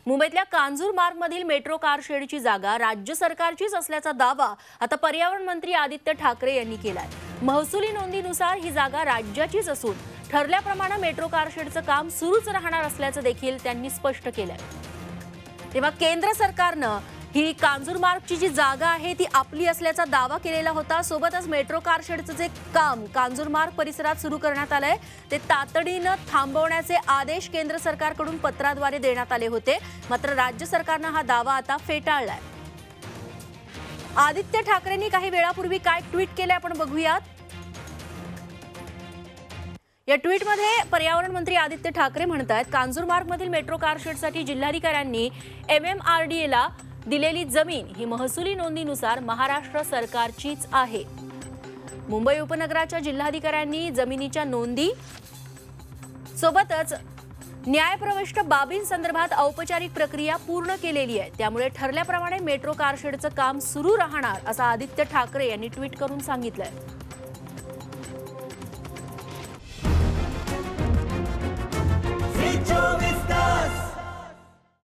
मुंबईतल्या कांजूरमार्गमधील मेट्रो कारशेडची जागा राज्य सरकारचीच असल्याचा दावा आता पर्यावरण मंत्री आदित्य ठाकरे यांनी केलाय। महसुली नोंदीनुसार ही जागा राज्याचीच असून ठरल्याप्रमाणे मेट्रो कारशेडचं काम सुरूच राहणार असल्याचं देखील त्यांनी स्पष्ट केलंय। तेव्हा केंद्र सरकारनं ही कांजूरमार्गची जी जागा आहे ती आपली असल्याचा दावा केलेला होता। सोबतच मेट्रो कारशेडचं जे काम कांजूरमार्ग परिसरात सुरू करण्यात आलंय ते तातडीनं थांबवण्याचे आदेश केंद्र सरकारकडून पत्राद्वारे देण्यात आले होते। मात्र राज्य सरकारनं हा दावा आता फेटाळलाय। आदित्य ठाकरेंनी काही वेळापूर्वी काय ट्विट केले आपण बघूयात। या ट्विटमध्ये पर्यावरण मंत्री आदित्य ठाकरे म्हणतात, कांजूरमार्गमधील मेट्रो कारशेडसाठी जिल्हाधिकाऱ्यांनी MMRDA ला दिलेली जमीन ही महसुली नोंदीनुसार महाराष्ट्र सरकारचीच आहे। मुंबई उपनगराच्या जिल्हाधिकाऱ्यांनी जमिनीच्या नोंदी सोबतच न्यायप्रविष्ट बाबींसंदर्भात औपचारिक प्रक्रिया पूर्ण केलेली आहे। त्यामुळे ठरल्याप्रमाणे मेट्रो कारशेडचं काम सुरू राहणार असं आदित्य ठाकरे यांनी ट्विट करून सांगितलंय।